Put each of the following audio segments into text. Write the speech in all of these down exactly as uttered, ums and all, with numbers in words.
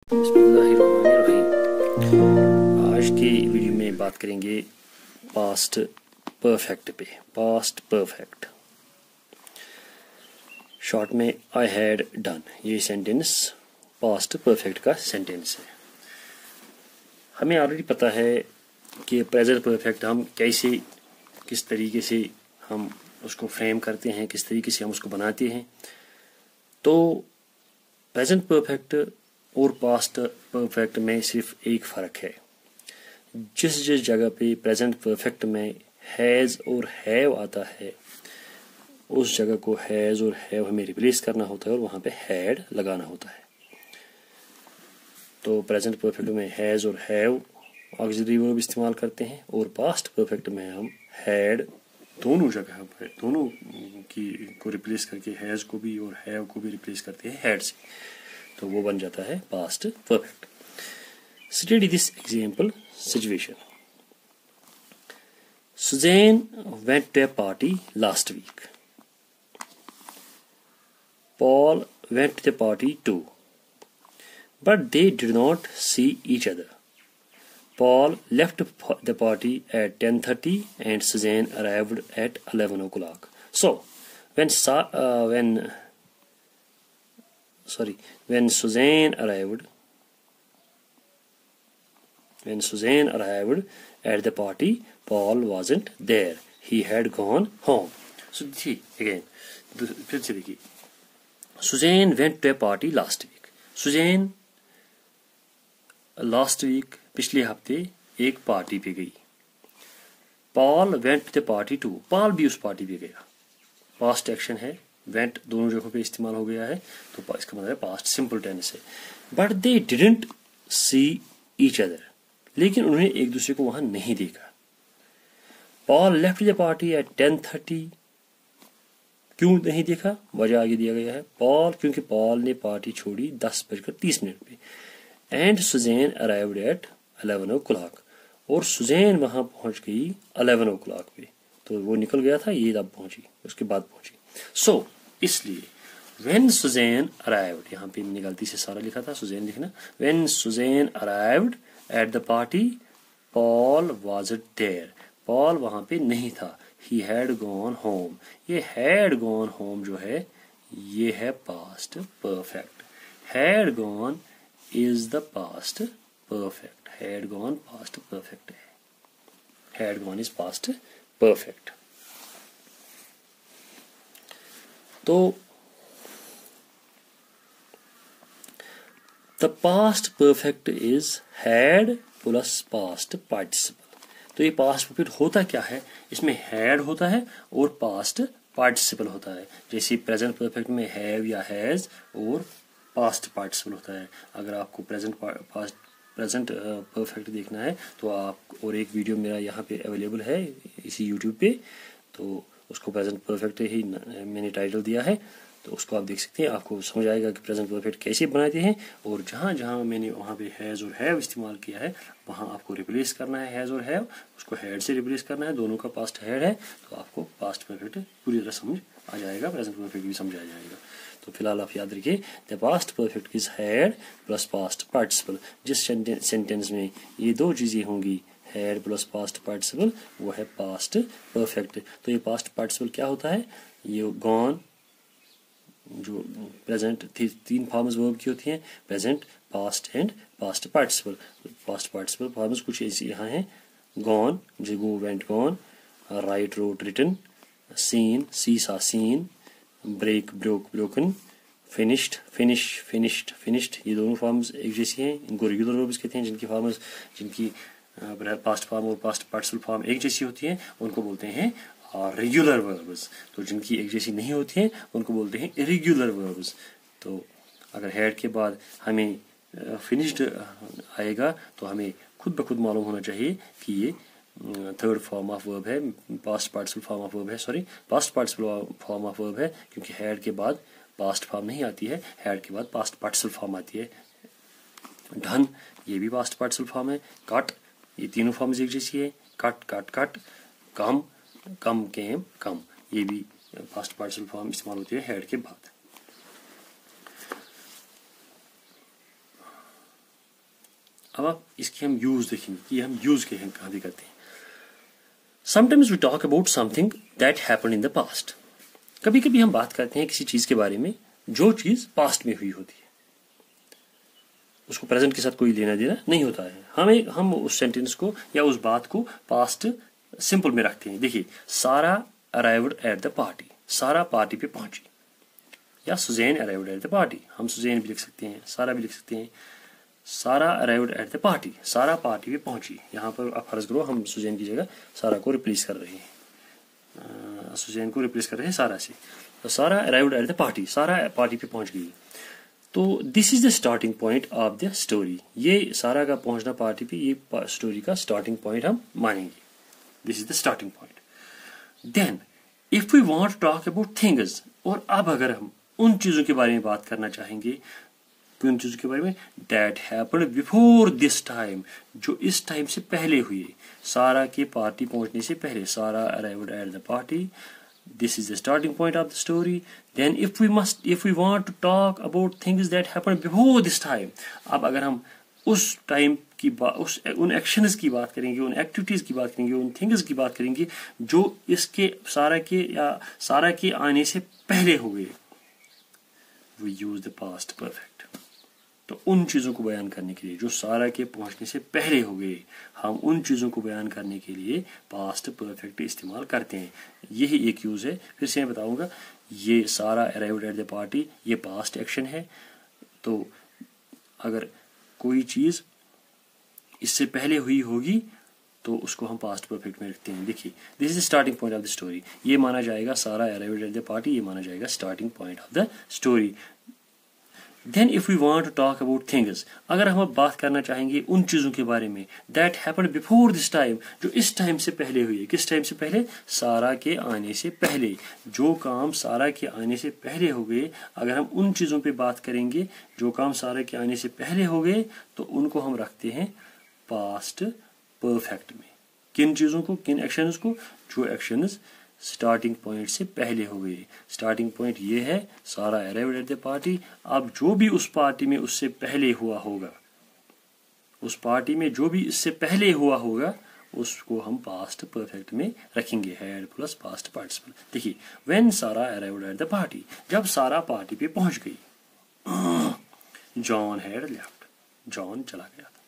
बिस्मिल्लाहिर्रहमानिर्रहीम। आज की वीडियो में बात करेंगे पास्ट परफेक्ट पे। पास्ट परफेक्ट शॉर्ट में आई हैड डन, ये सेंटेंस पास्ट परफेक्ट का सेंटेंस है। हमें ऑलरेडी पता है कि प्रेजेंट परफेक्ट हम कैसे, किस तरीके से हम उसको फ्रेम करते हैं, किस तरीके से हम उसको बनाते हैं। तो प्रेजेंट परफेक्ट और पास्ट परफेक्ट में सिर्फ एक फ़र्क है। जिस जिस जगह पे प्रेजेंट परफेक्ट में हैज़ और हैव आता है, उस जगह को हैज़ और हैव हमें रिप्लेस करना होता है और वहाँ पे हैड लगाना होता है। तो प्रेजेंट परफेक्ट में हैज़ और हैव ऑक्सिलरी वर्ब इस्तेमाल करते हैं, और पास्ट परफेक्ट में हम हैड दोनों जगह पर दोनों की को रिप्लेस करके हैज़ को भी और हैव को भी रिप्लेस करते हैं हैड से, तो वो बन जाता है past perfect. Study this example situation. Suzanne went to a party last week. Paul went to the party too, but they did not see each other. Paul left the party at ten thirty and Suzanne arrived at eleven o'clock. So, when uh, when sorry, when Suzanne arrived, when Suzanne arrived at the party, Paul wasn't there. He had gone home. So, see again. फिर से देखिए. Suzanne went to a party last week. Suzanne last week पिछले हफ्ते एक party पे गई. Paul went to the party too. Paul भी उस पार्टी पे गया. पास्ट एक्शन है, went दोनों जगहों पे इस्तेमाल हो गया है, तो इसका मतलब है पास्ट सिंपल टेंस है. But they didn't see each other. लेकिन उन्होंने एक दूसरे को वहां नहीं देखा. Paul left the party at ten thirty. क्यों नहीं देखा? वजह आगे दिया गया है. Paul क्योंकि Paul ने पार्टी छोड़ी दस बजकर तीस मिनट पे. And Suzanne arrived at eleven o'clock. और सुजैन वहां पहुंच गई eleven o'clock पे. तो वो निकल गया था, ये तब पहुंची, उसके बाद पहुंची. सो so, इसलिए when Suzanne arrived, यहाँ पे मैंने गलती से सारा लिखा था, Suzanne लिखना. When Suzanne arrived at the party, Paul wasn't there. Paul वहां पे नहीं था. He had gone home. ये had gone home जो है, ये है past perfect. Had gone is the past perfect. Had gone past perfect है. Had gone is past perfect. तो the past perfect is had plus past participle. तो ये past perfect होता क्या है? इसमें हैड होता है और पास्ट पार्टिसिपल होता है. जैसे प्रेजेंट परफेक्ट में हैव या हैज और पास्ट पार्टिसिपल होता है. अगर आपको प्रेजेंट पास्ट प्रेजेंट परफेक्ट देखना है तो आप, और एक वीडियो मेरा यहाँ पे अवेलेबल है इसी यूट्यूब पे, तो उसको प्रेजेंट परफेक्ट ही मैंने टाइटल दिया है, तो उसको आप देख सकते हैं. आपको समझ आएगा कि प्रेजेंट परफेक्ट कैसे बनाते हैं, और जहाँ जहाँ मैंने वहाँ पे हैज़ और हैव इस्तेमाल किया है वहाँ आपको रिप्लेस करना है हैज़ और हैव, उसको हैड से रिप्लेस करना है. दोनों का पास्ट हैड है, तो आपको पास्ट परफेक्ट पूरी तरह समझ आ जाएगा, प्रेजेंट परफेक्ट भी समझ आ जाएगा. तो फिलहाल आप याद रखिए, the past perfect is had plus past participle. जिस सेंटेंस में ये दो चीज़ें होंगी, हैड प्लस पास्ट पार्टिसिपल, वो है पास्ट परफेक्ट. तो ये पास्ट पार्टिसिपल क्या होता है? ये गॉन, जो प्रेजेंट थी, तीन फॉर्म्स वर्ब की होती हैं, present, past and past participle. Past participle forms कुछ ऐसी यहाँ हैं: गॉन, जो go went gone, write wrote written, seen see saw seen, break broke broken, finished finish finished finished. ये दोनों फॉर्म्स एक जैसी हैं. इनको रेगुलर वर्ब्स कहते हैं. जिनकी फॉर्म्स जिनकी पास्ट फॉर्म और पास्ट पार्टिसिपल फॉर्म एक जैसी होती है उनको बोलते हैं रेगुलर वर्ब्स. तो जिनकी एक जैसी नहीं होती हैं उनको बोलते हैं इरेगुलर वर्ब्स. तो अगर हैड के बाद हमें फिनिश्ड आएगा तो हमें खुद ब खुद मालूम होना चाहिए कि ये थर्ड फॉर्म ऑफ वर्ब है, past participle form of verb है, sorry past participle form of verb है, क्योंकि हैड के बाद पास्ट फॉर्म नहीं आती है, हैड के बाद पास्ट पार्टिसिपल फॉर्म आती है. डन, ये भी पास्ट पार्टिसिपल फॉर्म है. कट, ये तीनों फॉर्म्स एक जैसी है. Cut cut cut. Come come came come, ये भी पास्ट पार्टिसिपल फॉर्म इस्तेमाल होती है हैड के बाद. اب آپ اس کی ہم یوز دیکھیں گے کہ یہ ہم یوز کے کہاں بھی کرتے ہیں. Sometimes we talk about something that happened in the past. کبھی کبھی ہم بات کرتے ہیں کسی چیز کے بارے میں جو چیز پاسٹ میں ہوئی ہوتی ہے, اس کو پریزنٹ کے ساتھ کوئی لینا دینا نہیں ہوتا ہے. ہمیں ہم اس سینٹینس کو یا اس بات کو پاسٹ سمپل میں رکھتے ہیں. دیکھیے, سارا arrived at the party. سارا پارٹی پہ پہنچی, یا Suzanne arrived at the party. ہم سوزین بھی لکھ سکتے ہیں, سارا بھی لکھ سکتے ہیں. سارا arrived at the party. سارا پارٹی پہ پہنچی. یہاں پر آپ فرض کرو ہم سوزین کی جگہ سارا کو ریپلیس کر رہے ہیں, سوزین کو ریپلیس کر رہے ہیں سارا سے. تو سارا arrived at the party. سارا پارٹی پہ پہنچ گئی. تو this is the starting point of the story. یہ سارا کا پہنچنا پارٹی پہ یہ اسٹوری کا اسٹارٹنگ پوائنٹ ہم مانیں گے. This is the starting point. Then if we want to talk about things, اور اب اگر ہم ان چیزوں کے بارے میں بات کرنا چاہیں گے, ان چیزوں کے بارے میں that happened before this time, جو اس ٹائم سے پہلے ہوئے, سارا کے پارٹی پہنچنے سے پہلے. سارا arrived at the party. This is the starting point of the story. Then if we must, if we want to talk about things that happened before this time, اب اگر ہم اس ٹائم کی بات, اس ان ایکشنز کی بات کریں گے, ان ایکٹیویٹیز کی بات کریں گے, ان تھنگز کی بات کریں گے جو اس کے سارا کے یا سارا کے آنے سے پہلے ہوئے, we use the past perfect. تو ان چیزوں کو بیان کرنے کے لیے جو سارا کے پہنچنے سے پہلے ہو گئے, ہم ان چیزوں کو بیان کرنے کے لیے پاسٹ پرفیکٹ استعمال کرتے ہیں. یہی ایک یوز ہے. پھر سے میں بتاؤں گا, یہ سارا arrived at the party یہ پاسٹ ایکشن ہے. تو اگر کوئی چیز اس سے پہلے ہوئی ہوگی تو اس کو ہم پاسٹ پرفیکٹ میں رکھتے ہیں. دیکھیے, this is the starting point of the story. یہ مانا جائے گا سارا arrived at the party, یہ مانا جائے گا starting point of the story. Then if we want to talk about things, اگر ہم اب بات کرنا چاہیں گے ان چیزوں کے بارے میں that happened before this time, جو اس ٹائم سے پہلے ہوئی. کس ٹائم سے پہلے؟ سارا کے آنے سے پہلے. جو کام سارا کے آنے سے پہلے ہو گئے, اگر ہم ان چیزوں پہ بات کریں گے جو کام سارا کے آنے سے پہلے ہو گئے, تو ان کو ہم رکھتے ہیں پاسٹ پرفیکٹ میں. کن چیزوں کو, کن ایکشنز کو؟ جو ایکشنز اسٹارٹنگ پوائنٹ سے پہلے ہو گئے. اسٹارٹنگ پوائنٹ یہ ہے سارا arrived at the party. اب جو بھی اس پارٹی میں اس سے پہلے ہوا ہوگا, اس پارٹی میں جو بھی اس سے پہلے ہوا ہوگا, اس کو ہم پاسٹ پرفیکٹ میں رکھیں گے, ہیڈ پلس پاسٹ پارٹیسپل. دیکھیے, when سارا arrived at the party, جب سارا پارٹی پہ پہنچ گئی, جان had left, جان چلا گیا تھا.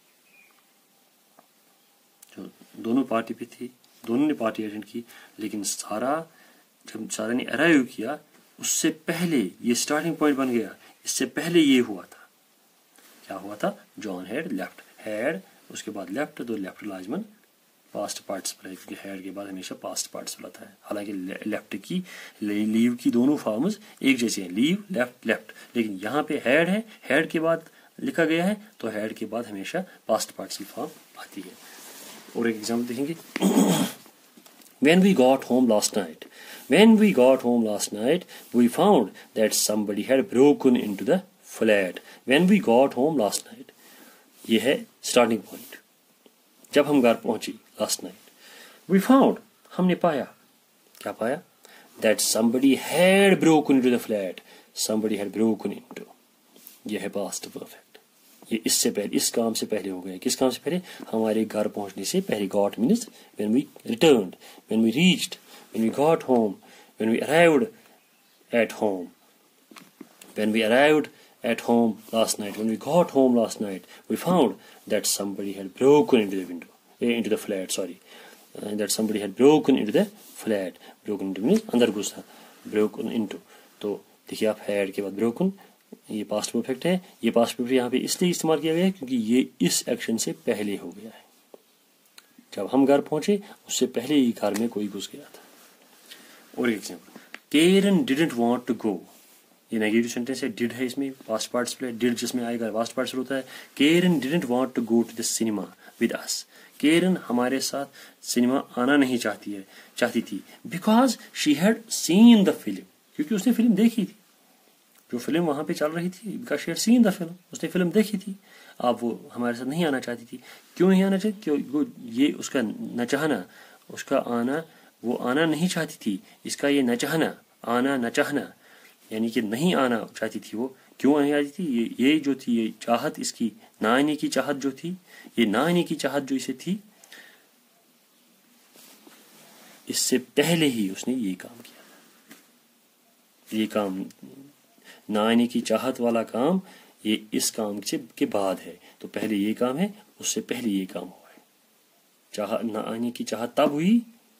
جو دونوں پارٹی پہ تھی, دونوں نے پارٹی اٹینڈ کی, لیکن سارا جب سارا نے ارائیو کیا اس سے پہلے یہ اسٹارٹنگ پوائنٹ بن گیا. اس سے پہلے یہ ہوا تھا, کیا ہوا تھا؟ John had left. ہیڈ اس کے بعد لیفٹ, تو لیفٹ لازمن پاسٹ پارٹیسپل ہے, کیونکہ ہیڈ کے بعد ہمیشہ پاسٹ پارٹیسپل آتا ہے. حالانکہ لیفٹ کی لیو کی دونوں فارمز ایک جیسے ہیں, لیو لیفٹ لیفٹ, لیکن یہاں پہ ہیڈ ہے, ہیڈ کے بعد لکھا گیا ہے, تو ہیڈ کے بعد ہمیشہ پاسٹ پارٹیسپل فارم آتی ہے. اور ایک ایگزامپل دیکھیں گے. When we got home last night, when we got home last night, we found that somebody had broken into the flat. When we got home last night, یہ ہے starting point. جب ہم گھر پہنچی last night, we found, ہم نے پایا, کیا پایا؟ That somebody had broken into the flat. Somebody had broken into. یہ ہے past perfect. یہ اس سے پہلے, اس کام سے پہلے ہو گیا. کس کام سے پہلے؟ ہمارے گھر پہنچنے سے پہلے. got means when we returned, when we reached, when we got home, when we arrived at home, when we arrived at home last night, when we got home last night, we found that somebody had broken into the window, into the flat, sorry, uh, that somebody had broken into the flat. broken into means another گھسنا, broken into. تو دیکھیے آپ, had کے بعد broken, یہ past perfect ہے. یہ past perfect یہاں پہ اس لیے استعمال کیا گیا ہے کیونکہ یہ اس ایکشن سے پہلے ہو گیا ہے. جب ہم گھر پہنچے اس سے پہلے ہی گھر میں کوئی گھس گیا تھا. اور ایک example, Karen didn't want to go. یہ نیگیٹو سینٹینس ہے, ڈیڈ ہے اس میں, پاسٹ پارٹیسپل ہے. ڈیڈ جس میں آئے گا پاسٹ پارٹیسپل ہوتا ہے. Karen didn't want to go to the cinema with us. Karen ہمارے ساتھ سنیما آنا نہیں چاہتی ہے چاہتی تھی because she had seen the film, کیونکہ اس نے فلم دیکھی تھی. جو فلم وہاں پہ چل رہی تھی, because she had seen the film, اس نے فلم دیکھی تھی. اب وہ ہمارے ساتھ نہیں آنا چاہتی تھی. کیوں نہیں آنا چاہتی؟ کیوں یہ اس کا نہ چاہنا, اس کا آنا, وہ آنا نہیں چاہتی تھی. اس کا یہ نہ چاہنا, آنا نہ چاہنا, یعنی کہ نہیں آنا چاہتی تھی وہ. کیوں نہیں آتی تھی؟ یہ یہ جو تھی یہ چاہت، اس کی نہ آنے کی چاہت جو تھی، یہ نہ آنے کی چاہت جو اسے تھی، اس سے پہلے ہی اس نے یہ کام کیا. یہ کام نہ آنے کی چاہت والا کام یہ اس کام سے کے بعد ہے. تو پہلے یہ کام ہے، اس سے پہلے یہ کام ہوا ہے. چاہت نہ آنے کی چاہت تب ہوئی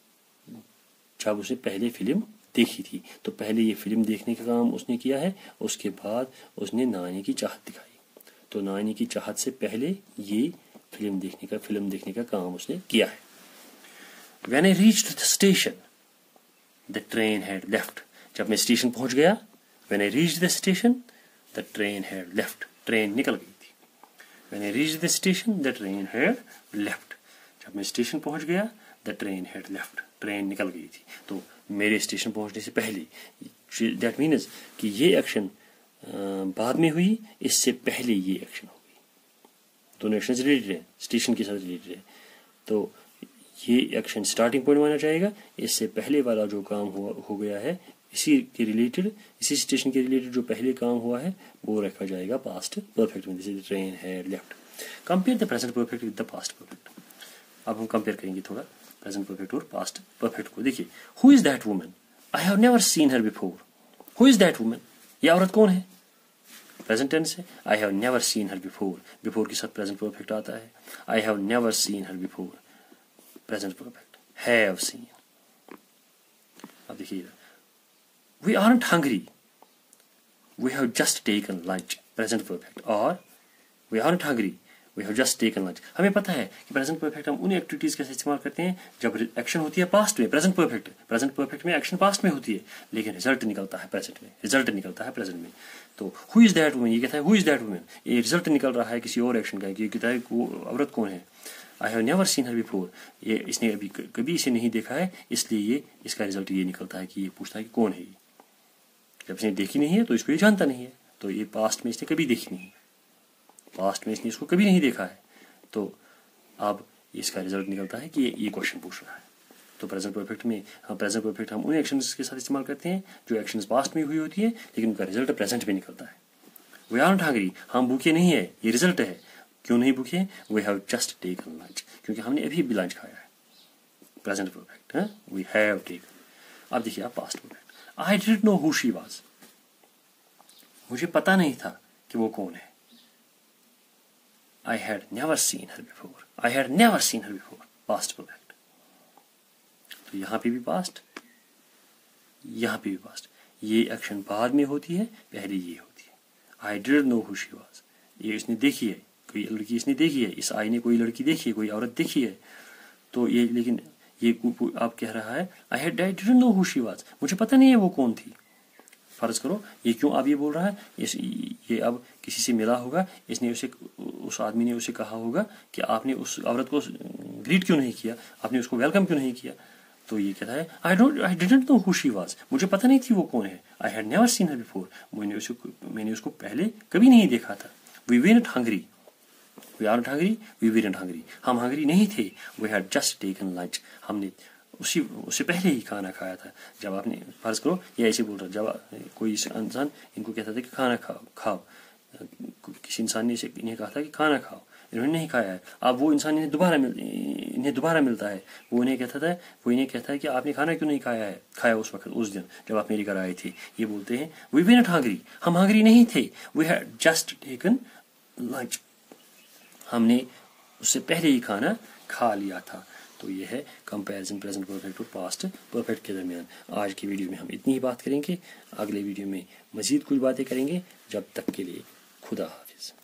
جب اس نے پہلے فلم دیکھی تھی. تو پہلے یہ فلم دیکھنے کا کام اس نے کیا ہے، اس کے بعد اس نے نہ آنے کی چاہت دکھائی. تو نہ آنے کی چاہت سے پہلے یہ فلم دیکھنے کا فلم دیکھنے کا کام اس نے کیا ہے. When I reached the station, the train had left. جب میں اسٹیشن پہنچ گیا، when I reached the station, the train had left. Train نکل گئی تھی. when I reached the station, the train had left. جب میں اسٹیشن پہنچ گیا the train had left. Train نکل گئی تھی. تو میرے اسٹیشن پہنچنے سے پہلے دیٹ مینز کہ یہ ایکشن بعد میں ہوئی، اس سے پہلے یہ ایکشن ہو گئی. دونوں ایکشن ریلیٹڈ ہیں، اسٹیشن کے ساتھ ریلیٹڈ ہے. تو یہ ایکشن اسٹارٹنگ پوائنٹ مانا جائے گا. اس سے پہلے والا جو کام ہوا ہو گیا ہے اسی کے ریلیٹڈ، اسی اسٹیشن کے ریلیٹڈ جو پہلے کام ہوا ہے وہ رکھا جائے گا پاسٹ پرفیکٹ میں. جیسے ٹرین ہے left. Compare the present perfect with the past perfect. اب ہم کمپیئر کریں گے تھوڑا پریزنٹ پرفیکٹ اور پاسٹ پرفیکٹ کو. دیکھیے who is that woman, I have never seen her before. Who is that woman, یہ عورت کون ہے؟ پریزنٹ ٹینس ہے. I have never seen her before. Before کے ساتھ پریزنٹ پرفیکٹ آتا ہے. I have never seen her before. present perfect. Have seen. اب دیکھیے we aren't hungry. We have just taken lunch. Present perfect. اور we aren't hungry. We have just taken lunch. ہمیں پتہ ہے کہ present perfect ہم ان ایکٹیویٹیز کا استعمال کرتے ہیں جب ایکشن ہوتی ہے پاسٹ میں. present perfect present perfect میں ایکشن پاسٹ میں ہوتی ہے لیکن رزلٹ نکلتا ہے present میں. رزلٹ نکلتا ہے present میں. تو who is that woman، یہ کہتا ہے who is that woman، یہ رزلٹ نکل رہا ہے کسی اور ایکشن کا. یہ کہتا ہے وہ عورت کون ہے. I have never seen her before, یہ اس نے ابھی کبھی اسے نہیں دیکھا ہے، اس لیے یہ اس کا رزلٹ یہ نکلتا ہے کہ یہ پوچھتا ہے کہ کون ہے یہ. جب اس نے دیکھی نہیں ہے تو اس کو یہ جانتا نہیں ہے. تو یہ پاسٹ میں اس نے کبھی دیکھی نہیں، پاسٹ میں اس نے اس کو کبھی نہیں دیکھا ہے. تو اب اس کا رزلٹ نکلتا ہے کہ یہ کوشچن پوچھ رہا ہے. تو پریزنٹ پرفیکٹ میں ہم پریزنٹ پرفیکٹ ہم ان ایکشنز کے ساتھ استعمال کرتے ہیں جو ایکشنز پاسٹ میں ہوئی ہوتی ہے لیکن ان کا رزلٹ پریزنٹ میں نکلتا ہے. وی آرنٹ ہنگری، ہم بھوکے نہیں ہیں، یہ رزلٹ ہے. کیوں نہیں بھوکے؟ We have just taken lunch, کیونکہ ہم نے ابھی بھی لنچ کھایا ہے. Present perfect we have taken. اب دیکھیے آپ past perfect. I didn't know who she was, مجھے پتا نہیں تھا کہ وہ کون ہے. I had never seen her before. I had never seen her before. Past perfect. تو یہاں پہ بھی پاسٹ، یہاں پہ بھی پاسٹ. یہ ایکشن بعد میں ہوتی ہے، پہلے یہ ہوتی ہے. آئی didn't know who she was, یہ اس نے دیکھی ہے، کوئی لڑکی اس نے دیکھی ہے. اس آئی نے کوئی لڑکی دیکھی ہے، کوئی عورت دیکھی ہے. تو یہ لیکن یہ آپ کہہ رہا ہے I had didn't know who she was, مجھے پتہ نہیں ہے وہ کون تھی. فرض کرو یہ کیوں اب یہ بول رہا ہے، اس یہ اب کسی سے ملا ہوگا، اس نے اسے اس آدمی نے اسے کہا ہوگا کہ آپ نے اس عورت کو گریٹ کیوں نہیں کیا، آپ نے اس کو ویلکم کیوں نہیں کیا. تو یہ کہتا ہے I don't I didn't know who she was, مجھے پتہ نہیں تھی وہ کون ہے. I had never seen her before, میں نے اسے میں نے اس کو پہلے کبھی نہیں دیکھا تھا. We weren't hungry, we aren't hungry we weren't hungry, ہم ہنگری نہیں تھے. We had just taken lunch, ہم نے اسی اس سے پہلے ہی کھانا کھایا تھا. جب آپ نے فرض کرو یہ ایسے بول رہا، جب کوئی انسان ان کو کہتا تھا کہ کھانا کھاؤ کھاؤ کسی انسان نے اسے انہیں کہا تھا کہ کھانا کھاؤ، انہوں نے نہیں کھایا ہے. اب وہ انسان انہیں دوبارہ مل انہیں دوبارہ ملتا ہے، وہ انہیں کہتا تھا وہ انہیں کہتا ہے کہ آپ نے کھانا کیوں نہیں کھایا ہے کھایا اس وقت اس دن جب آپ میرے گھر آئے تھے. یہ بولتے ہیں وی ویرنٹ ہنگری، ہم ہنگری نہیں تھے. We had just taken lunch, ہم نے اس سے پہلے ہی کھانا کھا لیا تھا. تو یہ ہے کمپیریزن پریزنٹ پرفیکٹ اور پاسٹ پرفیکٹ کے درمیان. آج کی ویڈیو میں ہم اتنی ہی بات کریں گے، اگلے ویڈیو میں مزید کچھ باتیں کریں گے. جب تک کے لیے خدا حافظ.